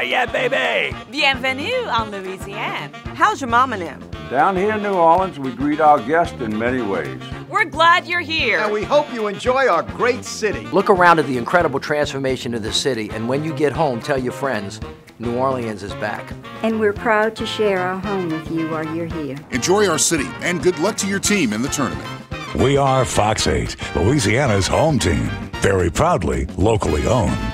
yeah, baby! Bienvenue en Louisiane. How's your mom and them? Down here in New Orleans, we greet our guests in many ways. We're glad you're here. And we hope you enjoy our great city. Look around at the incredible transformation of the city, and when you get home, tell your friends, New Orleans is back. And we're proud to share our home with you while you're here. Enjoy our city, and good luck to your team in the tournament. We are Fox 8, Louisiana's home team. Very proudly locally owned.